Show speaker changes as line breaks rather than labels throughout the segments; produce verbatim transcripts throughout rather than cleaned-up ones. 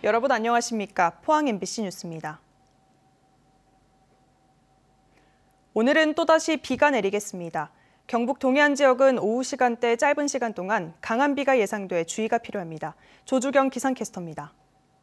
여러분 안녕하십니까? 포항 엠비씨 뉴스입니다. 오늘은 또다시 비가 내리겠습니다. 경북 동해안 지역은 오후 시간대 짧은 시간 동안 강한 비가 예상돼 주의가 필요합니다. 조주경 기상캐스터입니다.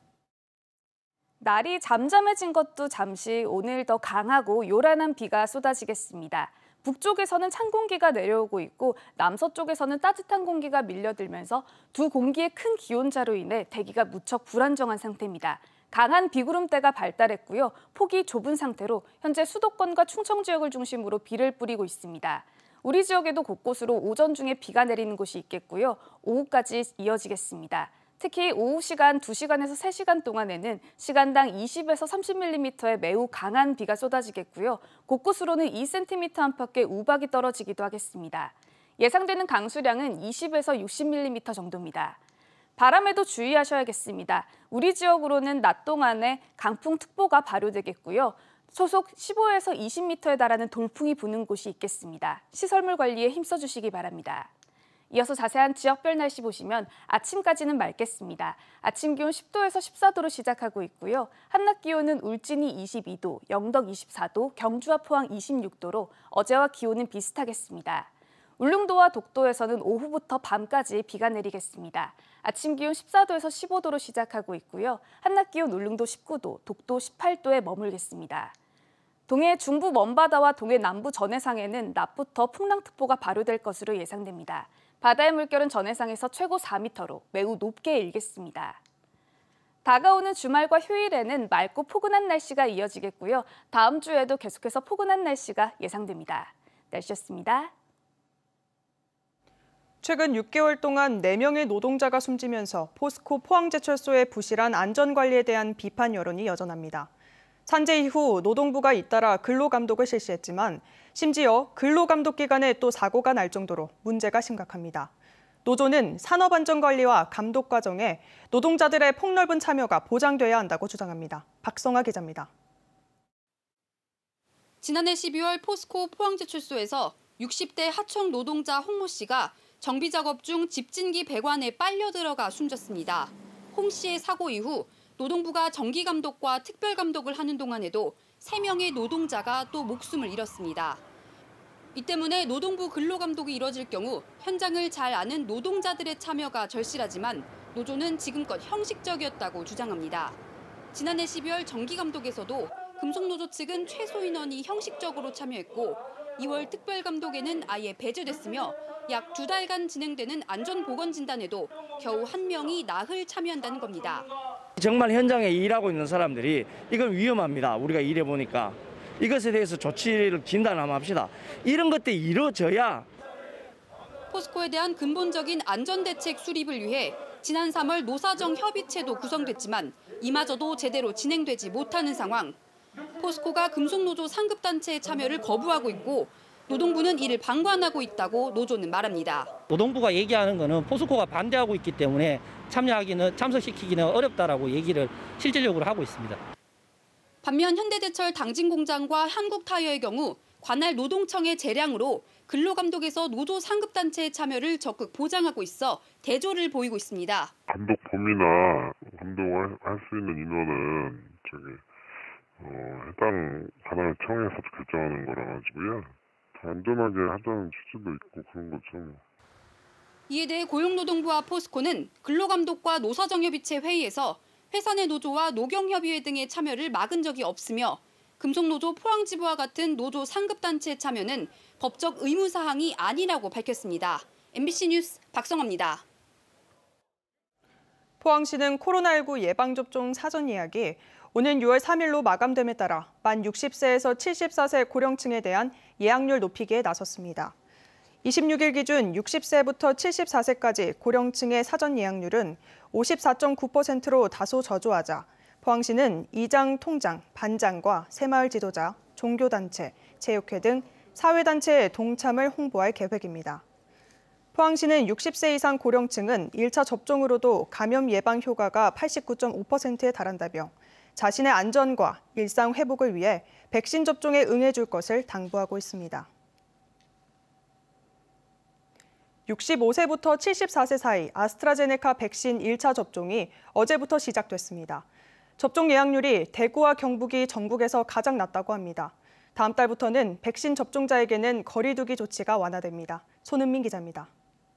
날이 잠잠해진 것도 잠시 오늘 더 강하고 요란한 비가 쏟아지겠습니다. 북쪽에서는 찬 공기가 내려오고 있고 남서쪽에서는 따뜻한 공기가 밀려들면서 두 공기의 큰 기온차로 인해 대기가 무척 불안정한 상태입니다. 강한 비구름대가 발달했고요. 폭이 좁은 상태로 현재 수도권과 충청 지역을 중심으로 비를 뿌리고 있습니다. 우리 지역에도 곳곳으로 오전 중에 비가 내리는 곳이 있겠고요. 오후까지 이어지겠습니다. 특히 오후 시간 두 시간에서 세 시간 동안에는 시간당 이십에서 삼십 밀리미터의 매우 강한 비가 쏟아지겠고요. 곳곳으로는 이 센티미터 안팎의 우박이 떨어지기도 하겠습니다. 예상되는 강수량은 이십에서 육십 밀리미터 정도입니다. 바람에도 주의하셔야겠습니다. 우리 지역으로는 낮 동안에 강풍특보가 발효되겠고요. 소속 십오에서 이십 미터에 달하는 돌풍이 부는 곳이 있겠습니다. 시설물 관리에 힘써주시기 바랍니다. 이어서 자세한 지역별 날씨 보시면 아침까지는 맑겠습니다. 아침 기온 십 도에서 십사 도로 시작하고 있고요. 한낮 기온은 울진이 이십이 도, 영덕 이십사 도, 경주와 포항 이십육 도로 어제와 기온은 비슷하겠습니다. 울릉도와 독도에서는 오후부터 밤까지 비가 내리겠습니다. 아침 기온 십사 도에서 십오 도로 시작하고 있고요. 한낮 기온 울릉도 십구 도, 독도 십팔 도에 머물겠습니다. 동해 중부 먼바다와 동해 남부 전해상에는 낮부터 풍랑특보가 발효될 것으로 예상됩니다. 바다의 물결은 전해상에서 최고 사 미터로 매우 높게 일겠습니다. 다가오는 주말과 휴일에는 맑고 포근한 날씨가 이어지겠고요. 다음 주에도 계속해서 포근한 날씨가 예상됩니다. 날씨였습니다.
최근 육 개월 동안 네 명의 노동자가 숨지면서 포스코 포항제철소의 부실한 안전관리에 대한 비판 여론이 여전합니다. 산재 이후 노동부가 잇따라 근로감독을 실시했지만 심지어 근로감독 기간에 또 사고가 날 정도로 문제가 심각합니다. 노조는 산업안전관리와 감독 과정에 노동자들의 폭넓은 참여가 보장돼야 한다고 주장합니다. 박성아 기자입니다.
지난해 십이월 포스코 포항제철소에서 육십 대 하청 노동자 홍모 씨가 정비 작업 중 집진기 배관에 빨려 들어가 숨졌습니다. 홍 씨의 사고 이후 노동부가 정기감독과 특별감독을 하는 동안에도 세 명의 노동자가 또 목숨을 잃었습니다. 이 때문에 노동부 근로감독이 이뤄질 경우 현장을 잘 아는 노동자들의 참여가 절실하지만 노조는 지금껏 형식적이었다고 주장합니다. 지난해 십이월 정기감독에서도 금속노조 측은 최소 인원이 형식적으로 참여했고 이월 특별감독에는 아예 배제됐으며 약 두 달간 진행되는 안전보건진단에도 겨우 한 명이 나흘 참여한다는 겁니다.
정말 현장에 일하고 있는 사람들이 이건 위험합니다. 우리가 일해보니까. 이것에 대해서 조치를 진단을 한번 합시다. 이런 것들이 이루어져야.
포스코에 대한 근본적인 안전대책 수립을 위해 지난 삼월 노사정 협의체도 구성됐지만 이마저도 제대로 진행되지 못하는 상황. 포스코가 금속노조 상급단체의 참여를 거부하고 있고 노동부는 이를 방관하고 있다고 노조는 말합니다.
노동부가 얘기하는 거는 포스코가 반대하고 있기 때문에 참여하기는 참석시키기는 어렵다라고 얘기를 실질적으로 하고 있습니다.
반면 현대제철 당진공장과 한국타이어의 경우 관할 노동청의 재량으로 근로감독에서 노조 상급단체의 참여를 적극 보장하고 있어 대조를 보이고 있습니다.
감독 범위나 감독을 할 수 있는 인원은 저기 어, 해당 관할 청에서 결정하는 거라 가지고요. 안전하게 하자는 취지도 있고 그런 거죠.
이에 대해 고용노동부와 포스코는 근로감독과 노사정협의체 회의에서 회사 내 노조와 노경협의회 등의 참여를 막은 적이 없으며 금속노조 포항지부와 같은 노조 상급단체 참여는 법적 의무사항이 아니라고 밝혔습니다. 엠비씨 뉴스 박성아입니다.
포항시는 코로나십구 예방접종 사전 예약이 오는 유월 삼일로 마감됨에 따라 만 육십 세에서 칠십사 세 고령층에 대한 예약률 높이기에 나섰습니다. 이십육 일 기준 육십 세부터 칠십사 세까지 고령층의 사전 예약률은 오십사 점 구 퍼센트로 다소 저조하자 포항시는 이장, 통장, 반장과 새마을 지도자, 종교단체, 체육회 등 사회단체의 동참을 홍보할 계획입니다. 포항시는 육십 세 이상 고령층은 일 차 접종으로도 감염 예방 효과가 팔십구 점 오 퍼센트에 달한다며 자신의 안전과 일상 회복을 위해 백신 접종에 응해줄 것을 당부하고 있습니다. 육십오 세부터 칠십사 세 사이 아스트라제네카 백신 일 차 접종이 어제부터 시작됐습니다. 접종 예약률이 대구와 경북이 전국에서 가장 낮다고 합니다. 다음 달부터는 백신 접종자에게는 거리 두기 조치가 완화됩니다. 손은민 기자입니다.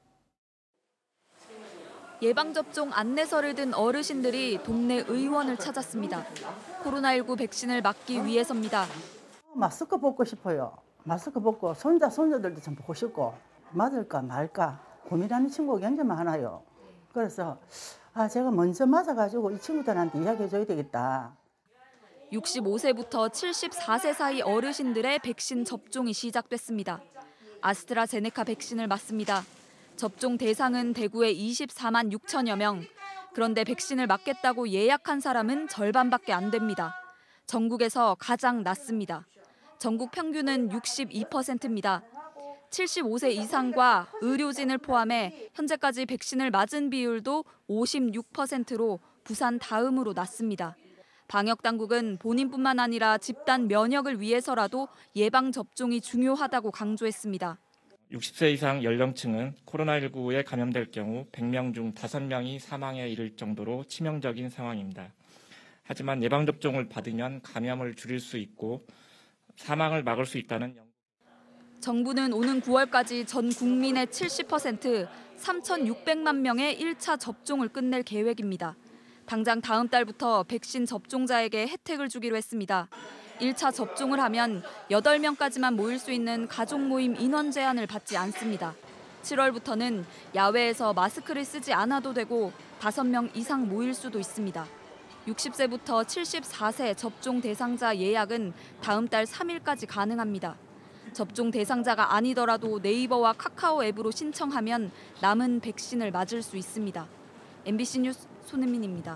예방접종 안내서를 든 어르신들이 동네 의원을 찾았습니다. 코로나십구 백신을 맞기 위해서입니다.
마스크 벗고 싶어요. 마스크 벗고 손자, 손녀들도 좀 보고 싶고 맞을까 말까 고민하는 친구가 굉장히 많아요. 그래서 아 제가 먼저 맞아가지고 이 친구들한테 이야기해줘야 되겠다.
육십오 세부터 칠십사 세 사이 어르신들의 백신 접종이 시작됐습니다. 아스트라제네카 백신을 맞습니다. 접종 대상은 대구의 이십사만 육천여 명. 그런데 백신을 맞겠다고 예약한 사람은 절반밖에 안 됩니다. 전국에서 가장 낮습니다. 전국 평균은 육십이 퍼센트입니다. 칠십오 세 이상과 의료진을 포함해 현재까지 백신을 맞은 비율도 오십육 퍼센트로 부산 다음으로 낮습니다. 방역당국은 본인뿐만 아니라 집단 면역을 위해서라도 예방접종이 중요하다고 강조했습니다.
육십 세 이상 연령층은 코로나십구에 감염될 경우 백 명 중 다섯 명이 사망에 이를 정도로 치명적인 상황입니다. 하지만 예방접종을 받으면 감염을 줄일 수 있고 사망을 막을 수 있다는 연구.
정부는 오는 구월까지 전 국민의 칠십 퍼센트, 삼천육백만 명의 일 차 접종을 끝낼 계획입니다. 당장 다음 달부터 백신 접종자에게 혜택을 주기로 했습니다. 일 차 접종을 하면 여덟 명까지만 모일 수 있는 가족 모임 인원 제한을 받지 않습니다. 칠월부터는 야외에서 마스크를 쓰지 않아도 되고 다섯 명 이상 모일 수도 있습니다. 육십 세부터 칠십사 세 접종 대상자 예약은 다음 달 삼 일까지 가능합니다. 접종 대상자가 아니더라도 네이버와 카카오 앱으로 신청하면 남은 백신을 맞을 수 있습니다. 엠비씨 뉴스 손은민입니다.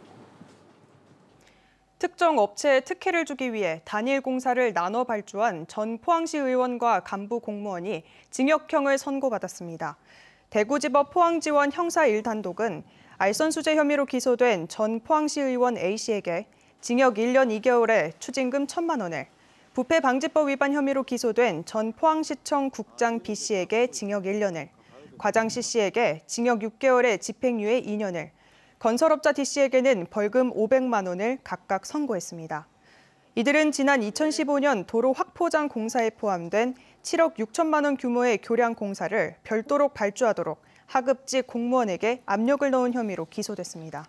특정 업체에 특혜를 주기 위해 단일 공사를 나눠 발주한 전 포항시 의원과 간부 공무원이 징역형을 선고받았습니다. 대구지법 포항지원 형사 일 단독은 알선수재 혐의로 기소된 전 포항시 의원 A씨에게 징역 일 년 이 개월에 추징금 천만 원을, 부패방지법 위반 혐의로 기소된 전 포항시청 국장 B씨에게 징역 일 년을, 과장 C씨에게 징역 육 개월에 집행유예 이 년을, 건설업자 D씨에게는 벌금 오백만 원을 각각 선고했습니다. 이들은 지난 이천십오 년 도로 확포장 공사에 포함된 칠억 육천만 원 규모의 교량 공사를 별도로 발주하도록 하급직 공무원에게 압력을 넣은 혐의로 기소됐습니다.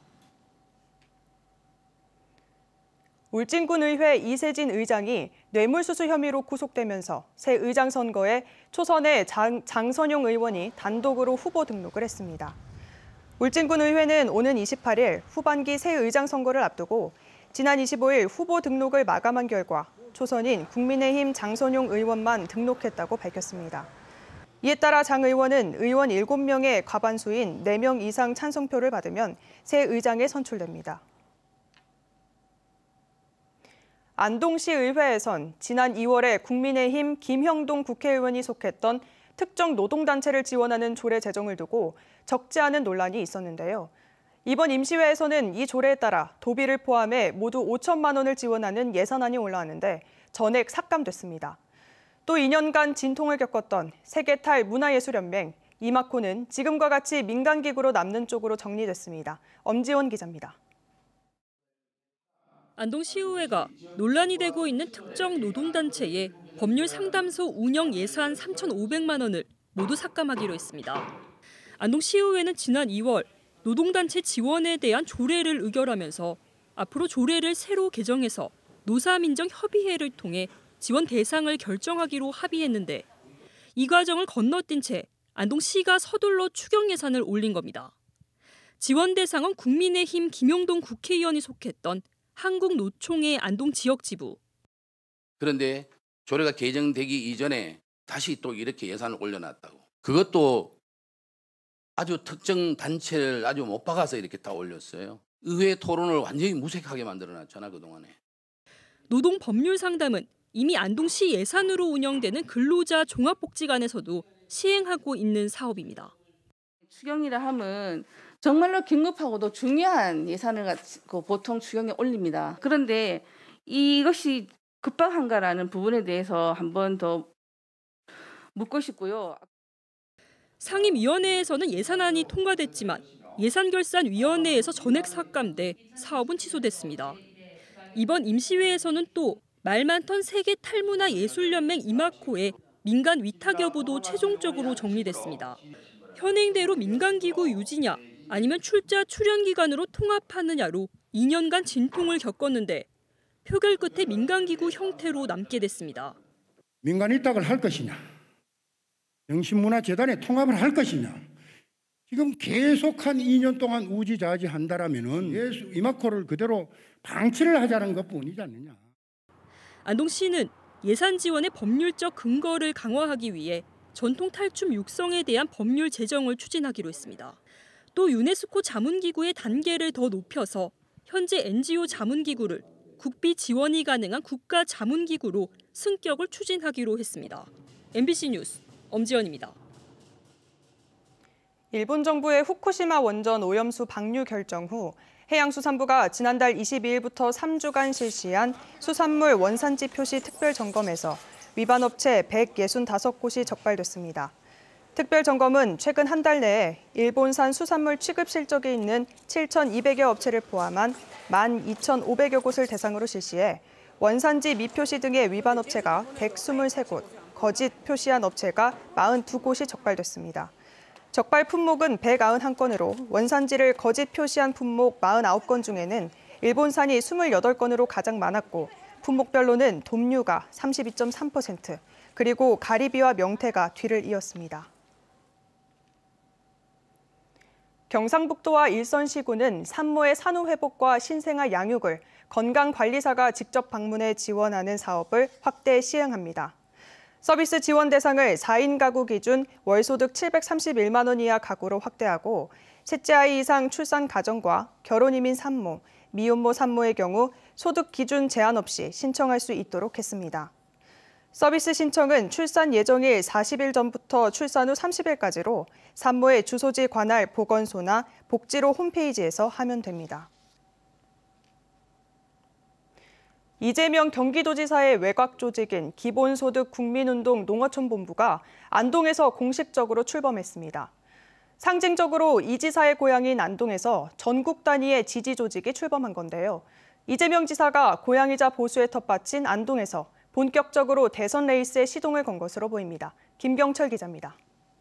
울진군의회 이세진 의장이 뇌물수수 혐의로 구속되면서 새 의장 선거에 초선의 장, 장선용 의원이 단독으로 후보 등록을 했습니다. 울진군의회는 오는 이십팔 일 후반기 새 의장 선거를 앞두고 지난 이십오 일 후보 등록을 마감한 결과 초선인 국민의힘 장선용 의원만 등록했다고 밝혔습니다. 이에 따라 장 의원은 의원 일곱 명의 과반수인 네 명 이상 찬성표를 받으면 새 의장에 선출됩니다. 안동시 의회에선 지난 이월에 국민의힘 김형동 국회의원이 속했던 특정 노동단체를 지원하는 조례 제정을 두고 적지 않은 논란이 있었는데요. 이번 임시회에서는 이 조례에 따라 도비를 포함해 모두 오천만 원을 지원하는 예산안이 올라왔는데 전액 삭감됐습니다. 또 이 년간 진통을 겪었던 세계탈 문화예술연맹, 이마코는 지금과 같이 민간기구로 남는 쪽으로 정리됐습니다. 엄지원 기자입니다.
안동시의회가 논란이 되고 있는 특정 노동단체의 법률 상담소 운영 예산 삼천오백만 원을 모두 삭감하기로 했습니다. 안동시의회는 지난 이월 노동단체 지원에 대한 조례를 의결하면서 앞으로 조례를 새로 개정해서 노사민정협의회를 통해 지원 대상을 결정하기로 합의했는데 이 과정을 건너뛴 채 안동시가 서둘러 추경 예산을 올린 겁니다. 지원 대상은 국민의힘 김용동 국회의원이 속했던 한국노총의 안동 지역지부.
그런데 조례가 개정되기 이전에 다시 또 이렇게 예산을 올려놨다고. 그것도 아주 특정 단체를 아주 못 박아서 이렇게 다 올렸어요. 의회 토론을 완전히 무색하게 만들어놨잖아 그동안에.
노동법률상담은 이미 안동시 예산으로 운영되는 근로자 종합복지관에서도 시행하고 있는 사업입니다.
추경이라 하면 정말로 긴급하고도 중요한 예산을 보통 추경에 올립니다. 그런데 이것이 급박한가라는 부분에 대해서 한 번 더 묻고 싶고요.
상임위원회에서는 예산안이 통과됐지만 예산결산위원회에서 전액 삭감돼 사업은 취소됐습니다. 이번 임시회에서는 또 말 많던 세계 탈문화 예술연맹 이마코의 민간 위탁 여부도 최종적으로 정리됐습니다. 현행대로 민간기구 유지냐 아니면 출자 출연 기간으로 통합하느냐로 이 년간 진통을 겪었는데 표결 끝에 민간기구 형태로 남게 됐습니다.
민간 위탁을 할 것이냐, 영신문화재단에 통합을 할 것이냐. 지금 계속 한 이 년 동안 우지자지한다라면은 이마코를 그대로 방치를 하자는 것뿐이지 않느냐.
안동시는 예산 지원의 법률적 근거를 강화하기 위해 전통 탈춤 육성에 대한 법률 제정을 추진하기로 했습니다. 또 유네스코 자문기구의 단계를 더 높여서 현재 엔지오 자문기구를 국비 지원이 가능한 국가 자문기구로 승격을 추진하기로 했습니다. 엠비씨 뉴스 엄지연입니다.
일본 정부의 후쿠시마 원전 오염수 방류 결정 후 해양수산부가 지난달 이십이일부터 삼 주간 실시한 수산물 원산지 표시 특별점검에서 위반 업체 백육십오 곳이 적발됐습니다. 특별점검은 최근 한 달 내에 일본산 수산물 취급 실적이 있는 칠천이백여 업체를 포함한 만 이천오백여 곳을 대상으로 실시해 원산지 미표시 등의 위반 업체가 백이십삼 곳, 거짓 표시한 업체가 사십이 곳이 적발됐습니다. 적발 품목은 백구십일 건으로 원산지를 거짓 표시한 품목 사십구 건 중에는 일본산이 이십팔 건으로 가장 많았고 품목별로는 돔류가 삼십이 점 삼 퍼센트, 그리고 가리비와 명태가 뒤를 이었습니다. 경상북도와 일선시군은 산모의 산후회복과 신생아 양육을 건강관리사가 직접 방문해 지원하는 사업을 확대 시행합니다. 서비스 지원 대상을 사 인 가구 기준 월소득 칠백삼십일만 원 이하 가구로 확대하고 셋째 아이 이상 출산 가정과 결혼 이민 산모, 미혼모 산모의 경우 소득 기준 제한 없이 신청할 수 있도록 했습니다. 서비스 신청은 출산 예정일 사십 일 전부터 출산 후 삼십 일까지로 산모의 주소지 관할 보건소나 복지로 홈페이지에서 하면 됩니다. 이재명 경기도지사의 외곽 조직인 기본소득 국민운동 농어촌본부가 안동에서 공식적으로 출범했습니다. 상징적으로 이 지사의 고향인 안동에서 전국 단위의 지지 조직이 출범한 건데요. 이재명 지사가 고향이자 보수의 텃밭인 안동에서 본격적으로 대선 레이스에 시동을 건 것으로 보입니다. 김경철 기자입니다.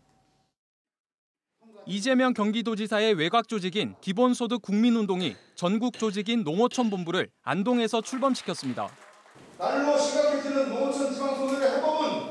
이재명 경기도지사의 외곽 조직인 기본소득 국민운동이 전국 조직인 농어촌본부를 안동에서 출범시켰습니다.
날로 심각해지는 농어촌 지방소득의 해법은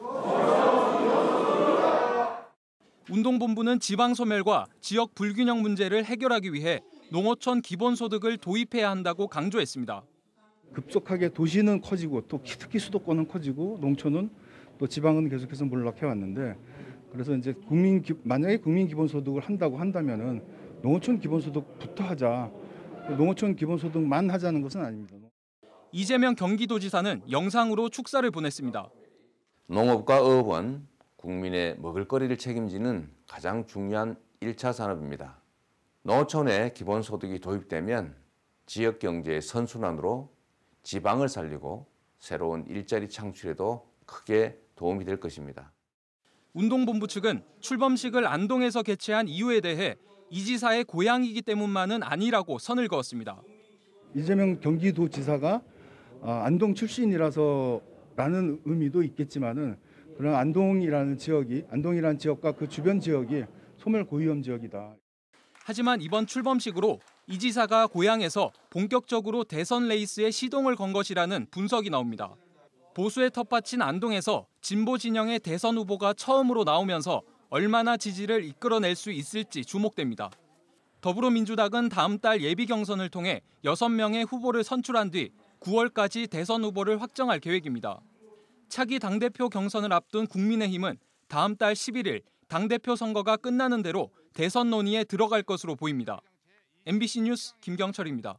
운동본부는 지방소멸과 지역 불균형 문제를 해결하기 위해 농어촌 기본소득을 도입해야 한다고 강조했습니다.
급속하게 도시는 커지고 또 특히 수도권은 커지고 농촌은 또 지방은 계속해서 몰락해 왔는데, 그래서 이제 국민 만약에 국민 기본소득을 한다고 한다면은 농어촌 기본소득부터 하자. 농어촌 기본소득만 하자는 것은 아닙니다.
이재명 경기도지사는 영상으로 축사를 보냈습니다.
농업과 어업은 국민의 먹을거리를 책임지는 가장 중요한 일 차 산업입니다. 농어촌에 기본소득이 도입되면 지역 경제의 선순환으로 지방을 살리고 새로운 일자리 창출에도 크게 도움이 될 것입니다.
운동본부 측은 출범식을 안동에서 개최한 이유에 대해 이 지사의 고향이기 때문만은 아니라고 선을 그었습니다.
이재명 경기도지사가 안동 출신이라서라는 의미도 있겠지만은 그런 안동이라는 지역이 안동이라는 지역과 그 주변 지역이 소멸 고위험 지역이다.
하지만 이번 출범식으로 이 지사가 고향에서 본격적으로 대선 레이스에 시동을 건 것이라는 분석이 나옵니다. 보수의 텃밭인 안동에서 진보 진영의 대선 후보가 처음으로 나오면서 얼마나 지지를 이끌어낼 수 있을지 주목됩니다. 더불어민주당은 다음 달 예비 경선을 통해 여섯 명의 후보를 선출한 뒤 구월까지 대선 후보를 확정할 계획입니다. 차기 당대표 경선을 앞둔 국민의힘은 다음 달 십일 일 당대표 선거가 끝나는 대로 대선 논의에 들어갈 것으로 보입니다. 엠비씨 뉴스 김경철입니다.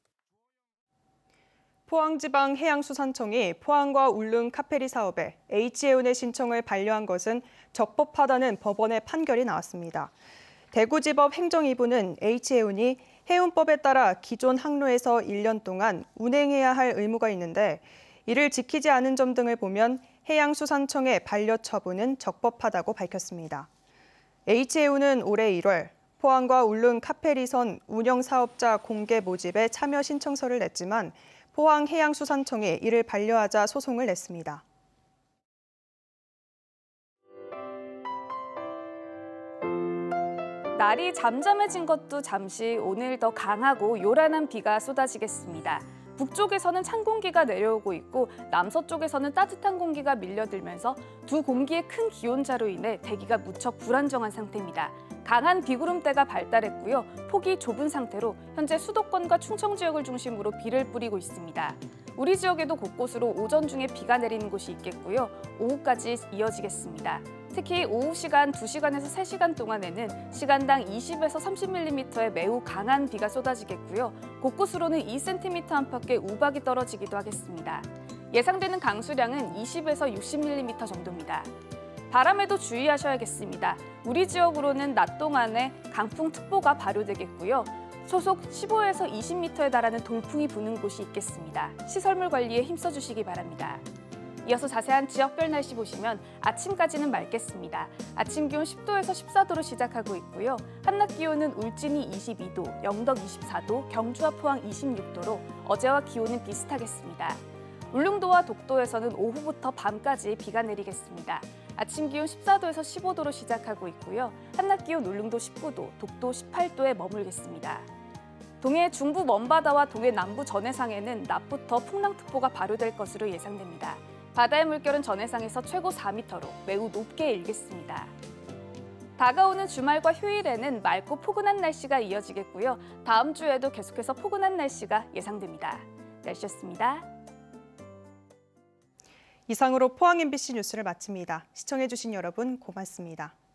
포항지방해양수산청이 포항과 울릉 카페리 사업에 에이치에온의 신청을 반려한 것은 적법하다는 법원의 판결이 나왔습니다. 대구지법 행정 이 부는 에이치에온이 해운법에 따라 기존 항로에서 일 년 동안 운행해야 할 의무가 있는데 이를 지키지 않은 점 등을 보면 해양수산청의 반려 처분은 적법하다고 밝혔습니다. 에이치에이오는 올해 일월 포항과 울릉 카페리선 운영사업자 공개 모집에 참여 신청서를 냈지만 포항해양수산청에 이를 반려하자 소송을 냈습니다.
날이 잠잠해진 것도 잠시 오늘 더 강하고 요란한 비가 쏟아지겠습니다. 북쪽에서는 찬 공기가 내려오고 있고 남서쪽에서는 따뜻한 공기가 밀려들면서 두 공기의 큰 기온차로 인해 대기가 무척 불안정한 상태입니다. 강한 비구름대가 발달했고요. 폭이 좁은 상태로 현재 수도권과 충청 지역을 중심으로 비를 뿌리고 있습니다. 우리 지역에도 곳곳으로 오전 중에 비가 내리는 곳이 있겠고요. 오후까지 이어지겠습니다. 특히 오후 시간 두 시간에서 세 시간 동안에는 시간당 이십에서 삼십 밀리미터의 매우 강한 비가 쏟아지겠고요. 곳곳으로는 이 센티미터 안팎의 우박이 떨어지기도 하겠습니다. 예상되는 강수량은 이십에서 육십 밀리미터 정도입니다. 바람에도 주의하셔야겠습니다. 우리 지역으로는 낮 동안에 강풍특보가 발효되겠고요. 소속 십오에서 이십 미터에 달하는 돌풍이 부는 곳이 있겠습니다. 시설물 관리에 힘써주시기 바랍니다. 이어서 자세한 지역별 날씨 보시면 아침까지는 맑겠습니다. 아침 기온 십 도에서 십사 도로 시작하고 있고요. 한낮 기온은 울진이 이십이 도, 영덕 이십사 도, 경주와 포항 이십육 도로 어제와 기온은 비슷하겠습니다. 울릉도와 독도에서는 오후부터 밤까지 비가 내리겠습니다. 아침 기온 십사 도에서 십오 도로 시작하고 있고요. 한낮 기온 울릉도 십구 도, 독도 십팔 도에 머물겠습니다. 동해 중부 먼바다와 동해 남부 전해상에는 낮부터 풍랑특보가 발효될 것으로 예상됩니다. 바다의 물결은 전해상에서 최고 사 미터로 매우 높게 일겠습니다. 다가오는 주말과 휴일에는 맑고 포근한 날씨가 이어지겠고요. 다음 주에도 계속해서 포근한 날씨가 예상됩니다. 날씨였습니다.
이상으로 포항 엠비씨 뉴스를 마칩니다. 시청해주신 여러분 고맙습니다.